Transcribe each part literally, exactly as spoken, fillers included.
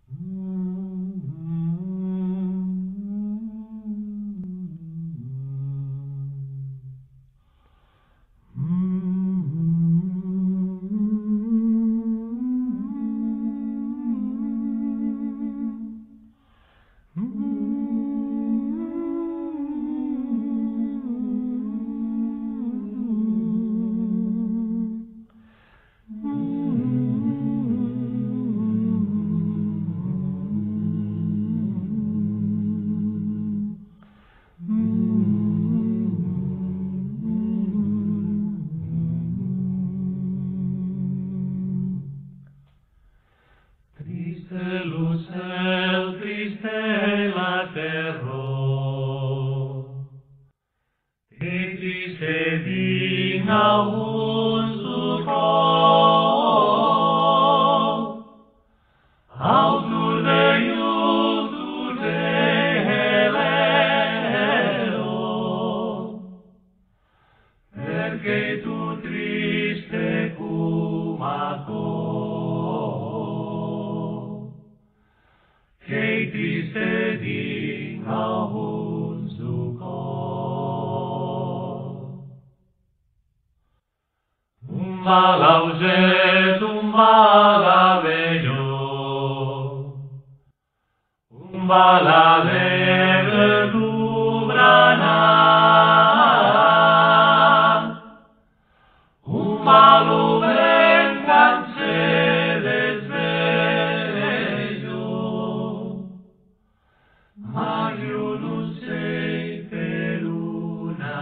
Triste lucel, triste laterro, te triste din auzi cor, auzi de iuzu de heleo, perché tu triste cum ator, che triste din auzi cor. Un mal auget, un mal avello, un mal alegre dubrana, un mal venganze desveglio, Mario non sei per una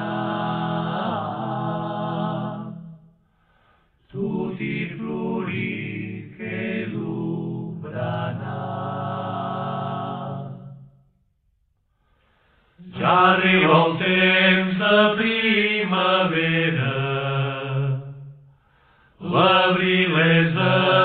tutti flori che lubrana. Già arriva il temps de primavera, l'abril és de